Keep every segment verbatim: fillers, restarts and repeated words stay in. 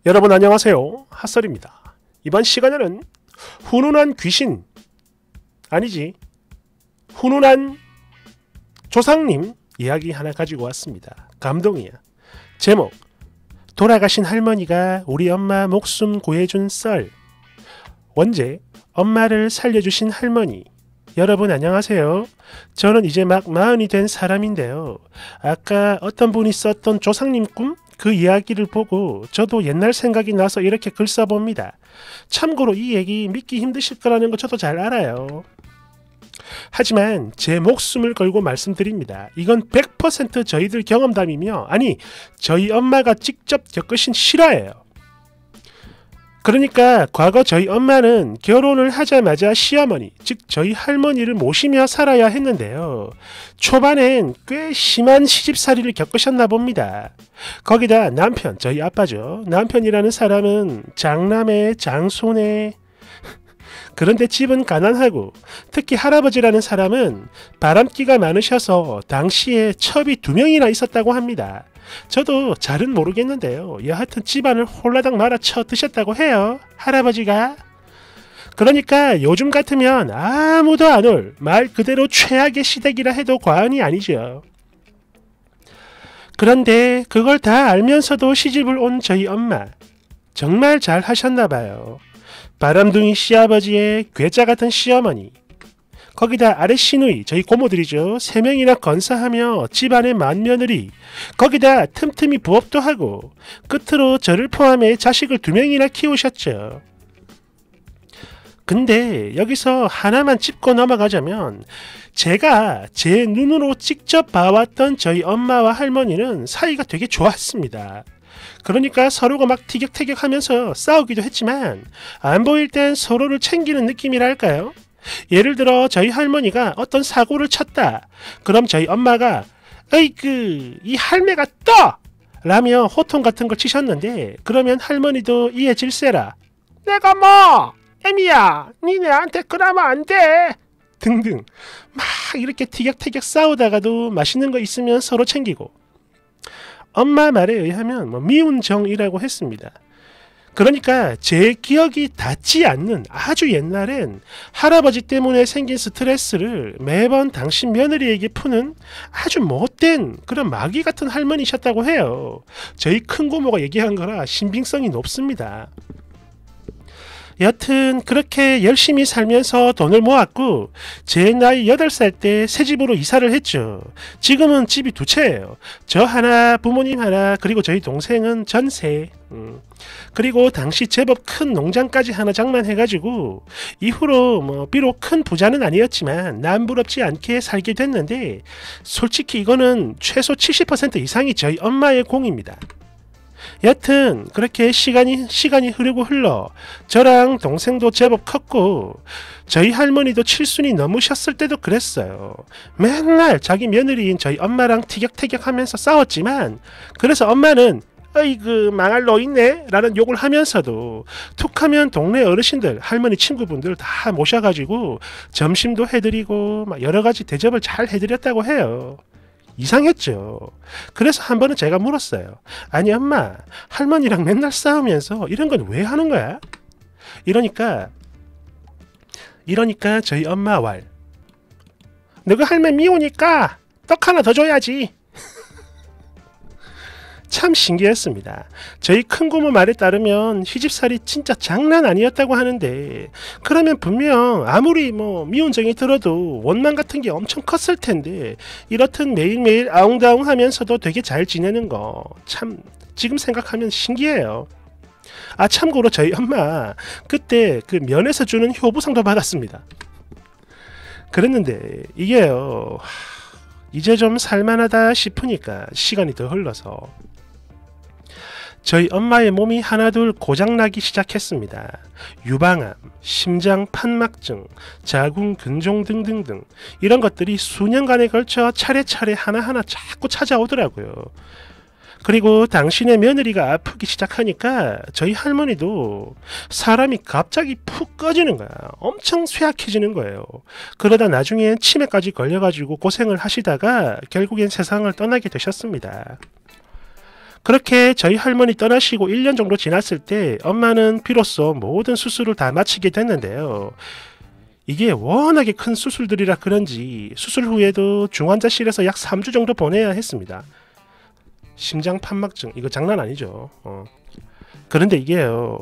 여러분 안녕하세요, 핫설입니다. 이번 시간에는 훈훈한 귀신, 아니지 훈훈한 조상님 이야기 하나 가지고 왔습니다. 감동이야. 제목, 돌아가신 할머니가 우리 엄마 목숨 구해준 썰. 원제, 엄마를 살려주신 할머니. 여러분 안녕하세요. 저는 이제 막 마흔이 된 사람인데요. 아까 어떤 분이 썼던 조상님 꿈? 그 이야기를 보고 저도 옛날 생각이 나서 이렇게 글 써봅니다. 참고로 이 얘기 믿기 힘드실 거라는 거 저도 잘 알아요. 하지만 제 목숨을 걸고 말씀드립니다. 이건 백 퍼센트 저희들 경험담이며, 아니 저희 엄마가 직접 겪으신 실화예요. 그러니까 과거 저희 엄마는 결혼을 하자마자 시어머니, 즉 저희 할머니를 모시며 살아야 했는데요. 초반엔 꽤 심한 시집살이를 겪으셨나 봅니다. 거기다 남편, 저희 아빠죠. 남편이라는 사람은 장남의 장손의 그런데 집은 가난하고, 특히 할아버지라는 사람은 바람기가 많으셔서 당시에 첩이 두 명이나 있었다고 합니다. 저도 잘은 모르겠는데요. 여하튼 집안을 홀라당 말아쳐 드셨다고 해요, 할아버지가. 그러니까 요즘 같으면 아무도 안 올 말 그대로 최악의 시댁이라 해도 과언이 아니죠. 그런데 그걸 다 알면서도 시집을 온 저희 엄마, 정말 잘 하셨나봐요. 바람둥이 시아버지의 괴짜 같은 시어머니, 거기다 아래 시누이, 저희 고모들이죠. 세 명이나 건사하며 집안의 맏며느리, 거기다 틈틈이 부업도 하고, 끝으로 저를 포함해 자식을 두 명이나 키우셨죠. 근데 여기서 하나만 짚고 넘어가자면, 제가 제 눈으로 직접 봐왔던 저희 엄마와 할머니는 사이가 되게 좋았습니다. 그러니까 서로가 막 티격태격하면서 싸우기도 했지만 안 보일 땐 서로를 챙기는 느낌이랄까요? 예를 들어 저희 할머니가 어떤 사고를 쳤다. 그럼 저희 엄마가 어이그 이 할매가 떠! 라며 호통 같은 걸 치셨는데, 그러면 할머니도 이에 질세라. 내가 뭐! 애미야, 니네한테 그러면 안 돼! 등등 막 이렇게 티격태격 싸우다가도 맛있는 거 있으면 서로 챙기고, 엄마 말에 의하면 뭐 미운 정이라고 했습니다. 그러니까 제 기억이 닿지 않는 아주 옛날엔 할아버지 때문에 생긴 스트레스를 매번 당신 며느리에게 푸는 아주 못된 그런 마귀 같은 할머니셨다고 해요. 저희 큰고모가 얘기한 거라 신빙성이 높습니다. 여튼 그렇게 열심히 살면서 돈을 모았고, 제 나이 여덟 살 때 새집으로 이사를 했죠. 지금은 집이 두 채예요. 저 하나, 부모님 하나, 그리고 저희 동생은 전세. 음. 그리고 당시 제법 큰 농장까지 하나 장만해가지고 이후로 뭐 비록 큰 부자는 아니었지만 남부럽지 않게 살게 됐는데, 솔직히 이거는 최소 칠십 퍼센트 이상이 저희 엄마의 공입니다. 여튼 그렇게 시간이 시간이 흐르고 흘러 저랑 동생도 제법 컸고, 저희 할머니도 칠순이 넘으셨을 때도 그랬어요. 맨날 자기 며느리인 저희 엄마랑 티격태격하면서 싸웠지만, 그래서 엄마는 어이그 망할 노인네 라는 욕을 하면서도 툭하면 동네 어르신들, 할머니 친구분들 다 모셔가지고 점심도 해드리고 막 여러가지 대접을 잘 해드렸다고 해요. 이상했죠. 그래서 한 번은 제가 물었어요. 아니 엄마, 할머니랑 맨날 싸우면서 이런 건 왜 하는 거야? 이러니까 이러니까 저희 엄마 왈, 너가 할매 미우니까 떡 하나 더 줘야지. 참 신기했습니다. 저희 큰고모 말에 따르면 시집살이 진짜 장난 아니었다고 하는데, 그러면 분명 아무리 뭐 미운 정이 들어도 원망 같은 게 엄청 컸을 텐데, 이렇듯 매일매일 아웅다웅 하면서도 되게 잘 지내는 거 참 지금 생각하면 신기해요. 아 참고로 저희 엄마 그때 그 면에서 주는 효부상도 받았습니다. 그랬는데 이게요, 이제 좀 살만하다 싶으니까 시간이 더 흘러서 저희 엄마의 몸이 하나둘 고장나기 시작했습니다. 유방암, 심장 판막증, 자궁 근종 등등등 이런 것들이 수년간에 걸쳐 차례차례 하나하나 자꾸 찾아오더라고요. 그리고 당신의 며느리가 아프기 시작하니까 저희 할머니도 사람이 갑자기 푹 꺼지는 거야. 엄청 쇠약해지는 거예요. 그러다 나중엔 치매까지 걸려가지고 고생을 하시다가 결국엔 세상을 떠나게 되셨습니다. 그렇게 저희 할머니 떠나시고 일 년 정도 지났을 때 엄마는 비로소 모든 수술을 다 마치게 됐는데요. 이게 워낙에 큰 수술들이라 그런지 수술 후에도 중환자실에서 약 삼 주 정도 보내야 했습니다. 심장 판막증, 이거 장난 아니죠. 어. 그런데 이게요,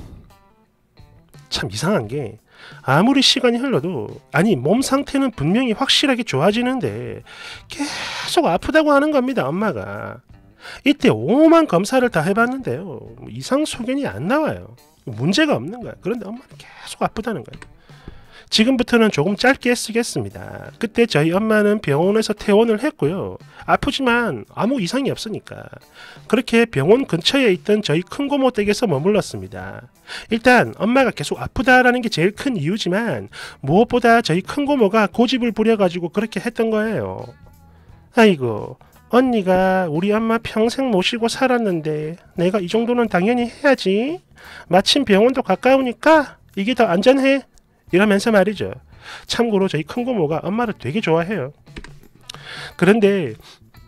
참 이상한 게 아무리 시간이 흘러도, 아니 몸 상태는 분명히 확실하게 좋아지는데 계속 아프다고 하는 겁니다. 엄마가. 이때 오만 검사를 다 해봤는데요, 이상 소견이 안 나와요. 문제가 없는 거야. 그런데 엄마는 계속 아프다는 거예요. 지금부터는 조금 짧게 쓰겠습니다. 그때 저희 엄마는 병원에서 퇴원을 했고요. 아프지만 아무 이상이 없으니까 그렇게 병원 근처에 있던 저희 큰고모 댁에서 머물렀습니다. 일단 엄마가 계속 아프다라는 게 제일 큰 이유지만 무엇보다 저희 큰고모가 고집을 부려가지고 그렇게 했던 거예요. 아이고, 언니가 우리 엄마 평생 모시고 살았는데 내가 이 정도는 당연히 해야지. 마침 병원도 가까우니까 이게 더 안전해. 이러면서 말이죠. 참고로 저희 큰고모가 엄마를 되게 좋아해요. 그런데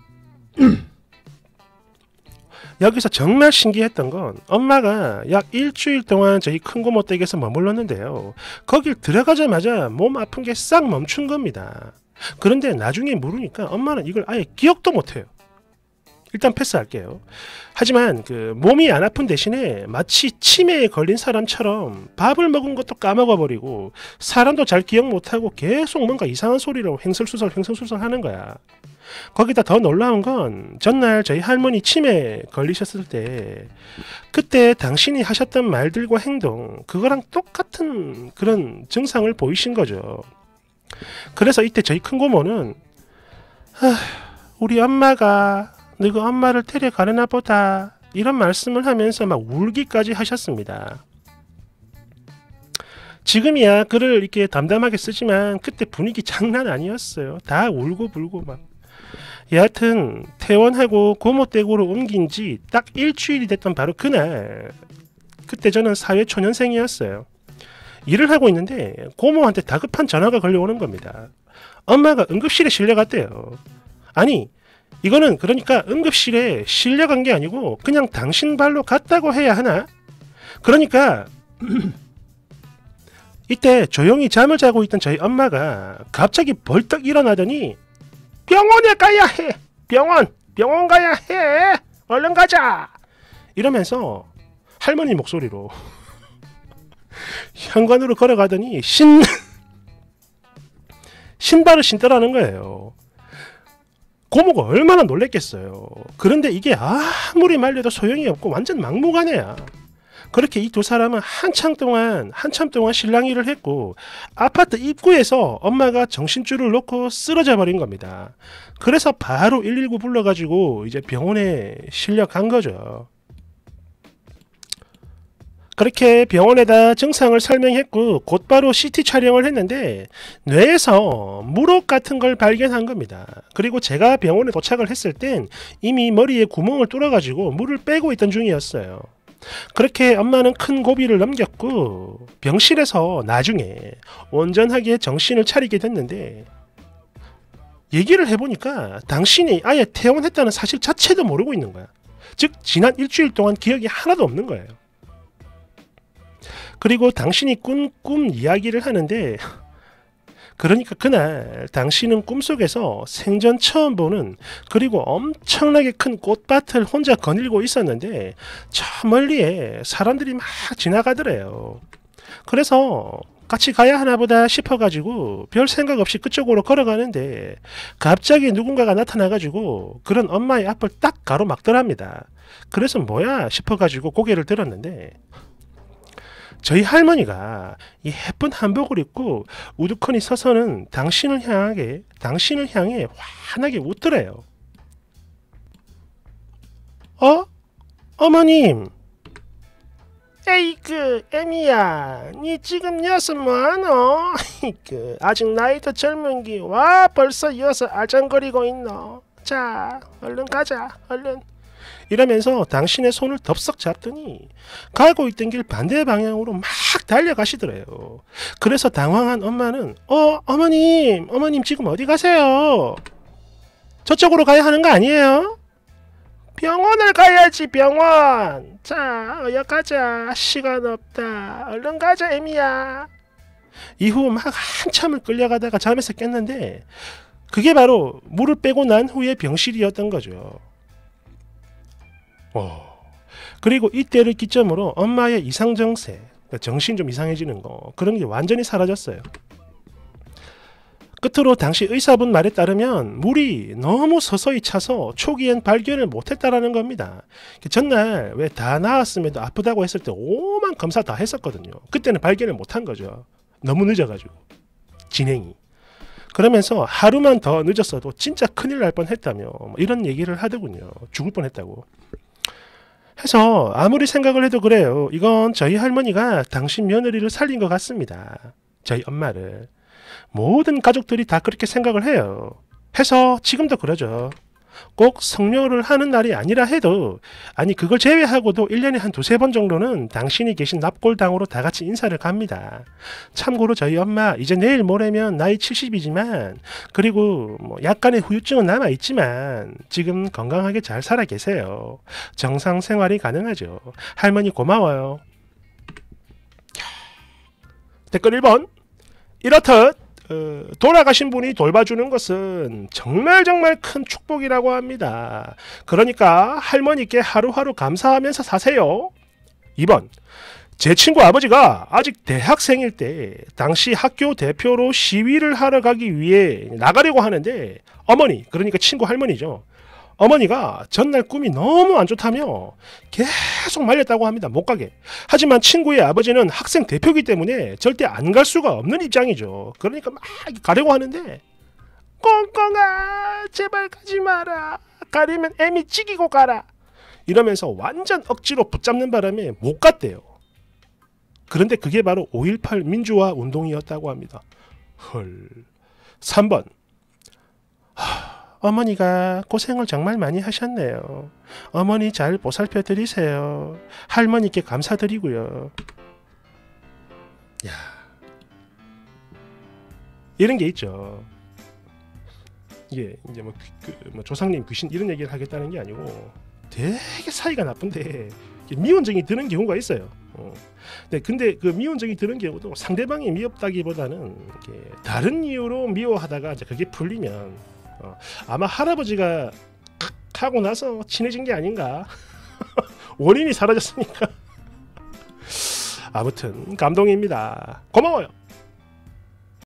여기서 정말 신기했던 건 엄마가 약 일주일 동안 저희 큰고모 댁에서 머물렀는데요. 거길 들어가자마자 몸 아픈 게 싹 멈춘 겁니다. 그런데 나중에 물으니까 엄마는 이걸 아예 기억도 못해요. 일단 패스할게요. 하지만 그 몸이 안 아픈 대신에 마치 치매에 걸린 사람처럼 밥을 먹은 것도 까먹어버리고 사람도 잘 기억 못하고 계속 뭔가 이상한 소리로 횡설수설 횡설수설 하는 거야. 거기다 더 놀라운 건 전날 저희 할머니 치매 걸리셨을 때 그때 당신이 하셨던 말들과 행동, 그거랑 똑같은 그런 증상을 보이신 거죠. 그래서 이때 저희 큰고모는 우리 엄마가 너희 엄마를 데려가려나 보다, 이런 말씀을 하면서 막 울기까지 하셨습니다. 지금이야 글을 이렇게 담담하게 쓰지만 그때 분위기 장난 아니었어요. 다 울고 불고 막. 여하튼 퇴원하고 고모 댁으로 옮긴 지 딱 일주일이 됐던 바로 그날, 그때 저는 사회초년생이었어요. 일을 하고 있는데 고모한테 다급한 전화가 걸려오는 겁니다. 엄마가 응급실에 실려갔대요. 아니, 이거는 그러니까 응급실에 실려간 게 아니고 그냥 당신 발로 갔다고 해야 하나? 그러니까 이때 조용히 잠을 자고 있던 저희 엄마가 갑자기 벌떡 일어나더니 병원에 가야 해! 병원! 병원 가야 해! 얼른 가자! 이러면서 할머니 목소리로 현관으로 걸어가더니 신 신발을 신더라는 거예요. 고모가 얼마나 놀랬겠어요. 그런데 이게 아무리 말려도 소용이 없고 완전 막무가내야. 그렇게 이 두 사람은 한참 동안 한참 동안 실랑이를 했고 아파트 입구에서 엄마가 정신줄을 놓고 쓰러져 버린 겁니다. 그래서 바로 일일구 불러가지고 이제 병원에 실려간 거죠. 그렇게 병원에다 증상을 설명했고 곧바로 씨티 촬영을 했는데 뇌에서 물혹 같은 걸 발견한 겁니다. 그리고 제가 병원에 도착을 했을 땐 이미 머리에 구멍을 뚫어가지고 물을 빼고 있던 중이었어요. 그렇게 엄마는 큰 고비를 넘겼고 병실에서 나중에 온전하게 정신을 차리게 됐는데 얘기를 해보니까 당신이 아예 퇴원했다는 사실 자체도 모르고 있는 거야. 즉 지난 일주일 동안 기억이 하나도 없는 거예요. 그리고 당신이 꾼 꿈 이야기를 하는데 그러니까 그날 당신은 꿈속에서 생전 처음 보는 그리고 엄청나게 큰 꽃밭을 혼자 거닐고 있었는데 저 멀리에 사람들이 막 지나가더래요. 그래서 같이 가야 하나 보다 싶어가지고 별 생각 없이 그쪽으로 걸어가는데 갑자기 누군가가 나타나가지고 그런 엄마의 앞을 딱 가로막더랍니다. 그래서 뭐야 싶어가지고 고개를 들었는데 저희 할머니가 이 예쁜 한복을 입고 우두커니 서서는 당신을 향하게 당신을 향해 환하게 웃더래요. 어? 어머님! 에이그 애미야, 니 지금 여서 뭐하노? 그 아직 나이도 젊은기 와 벌써 여서 알짱거리고 있노? 자 얼른 가자 얼른. 이러면서 당신의 손을 덥석 잡더니 가고 있던 길 반대 방향으로 막 달려가시더래요. 그래서 당황한 엄마는 어 어머님 어머님 지금 어디 가세요? 저쪽으로 가야 하는 거 아니에요? 병원을 가야지 병원. 자 어여 가자. 시간 없다. 얼른 가자 애미야. 이후 막 한참을 끌려가다가 잠에서 깼는데 그게 바로 물을 빼고 난 후의 병실이었던 거죠. 오. 그리고 이때를 기점으로 엄마의 이상정세, 정신 좀 이상해지는 거 그런 게 완전히 사라졌어요. 끝으로 당시 의사분 말에 따르면 물이 너무 서서히 차서 초기엔 발견을 못했다라는 겁니다. 전날 왜 다 나았음에도 아프다고 했을 때 오만 검사 다 했었거든요. 그때는 발견을 못한 거죠. 너무 늦어가지고 진행이. 그러면서 하루만 더 늦었어도 진짜 큰일 날 뻔했다며 뭐 이런 얘기를 하더군요. 죽을 뻔했다고. 해서 아무리 생각을 해도 그래요. 이건 저희 할머니가 당신 며느리를 살린 것 같습니다. 저희 엄마를. 모든 가족들이 다 그렇게 생각을 해요. 해서 지금도 그러죠. 꼭 성묘를 하는 날이 아니라 해도 아니 그걸 제외하고도 일 년에 한 두세 번 정도는 당신이 계신 납골당으로 다 같이 인사를 갑니다. 참고로 저희 엄마 이제 내일 모레면 나이 칠십이지만 그리고 뭐 약간의 후유증은 남아있지만 지금 건강하게 잘 살아 계세요. 정상 생활이 가능하죠. 할머니 고마워요. 댓글 일 번. 이렇듯 어, 돌아가신 분이 돌봐주는 것은 정말 정말 큰 축복이라고 합니다. 그러니까 할머니께 하루하루 감사하면서 사세요. 이 번. 제 친구 아버지가 아직 대학생일 때 당시 학교 대표로 시위를 하러 가기 위해 나가려고 하는데 어머니, 그러니까 친구 할머니죠. 어머니가 전날 꿈이 너무 안 좋다며 계속 말렸다고 합니다. 못 가게. 하지만 친구의 아버지는 학생 대표이기 때문에 절대 안 갈 수가 없는 입장이죠. 그러니까 막 가려고 하는데 꽁꽁아 제발 가지 마라. 가려면 애미 찌기고 가라. 이러면서 완전 억지로 붙잡는 바람에 못 갔대요. 그런데 그게 바로 오일팔 민주화 운동이었다고 합니다. 헐. 삼 번. 하... 어머니가 고생을 정말 많이 하셨네요. 어머니 잘 보살펴 드리세요. 할머니께 감사드리고요. 야, 이런 게 있죠. 이게 이제 뭐, 그, 뭐 조상님 귀신 이런 얘기를 하겠다는 게 아니고 되게 사이가 나쁜데 미운정이 드는 경우가 있어요. 어. 네, 근데 그 미운정이 드는 경우도 상대방이 미웠다기보다는 다른 이유로 미워하다가 이제 그게 풀리면. 어, 아마 할아버지가 하고 나서 친해진 게 아닌가. 원인이 사라졌으니까. 아무튼 감동입니다. 고마워요.